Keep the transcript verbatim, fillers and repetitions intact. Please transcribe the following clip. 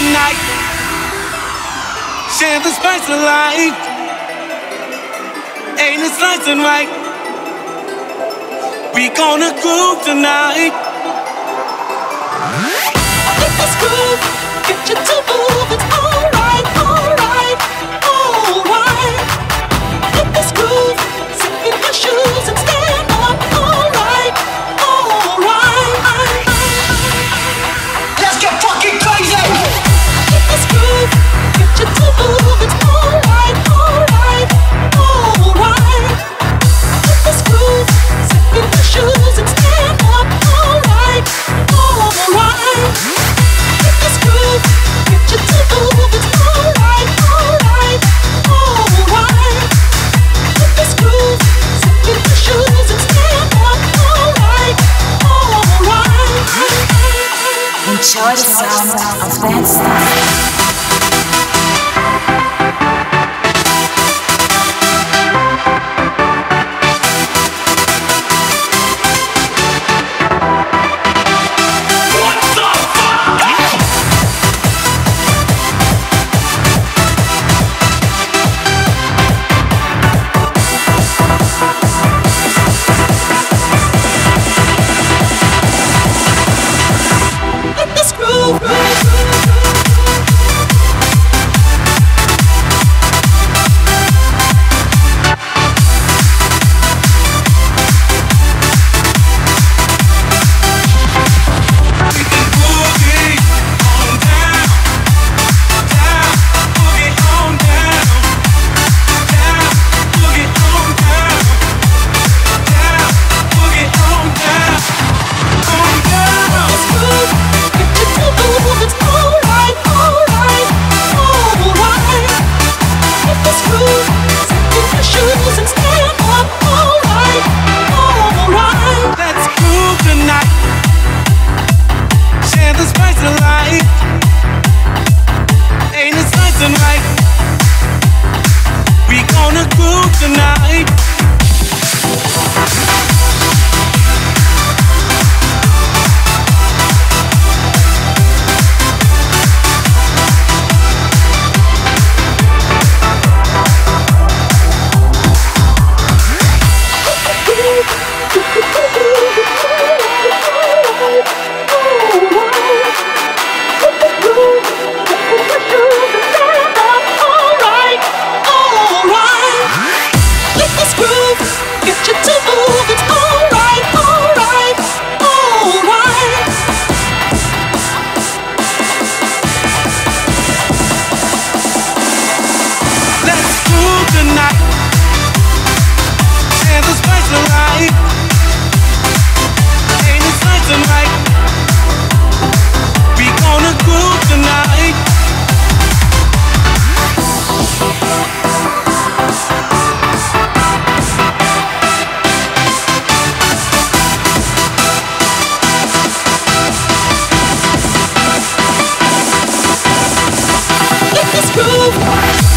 tonight. Share the spice of life. Ain't it nice and right? We gonna groove tonight. Let this groove get you to move. It's alright, alright, alright. Let this groove sink in your shoes and stand up. Alright, alright. Let's get fucking crazy. Let this groove get you to move. It's alright, alright, alright. Let this groove sink in your shoes and stand up. Alright, alright. Let this groove get you to move. It's alright, alright, alright. Let this groove sink in your shoes and stand up. Alright, alright. Enjoy the sound of that stuff. Let this groove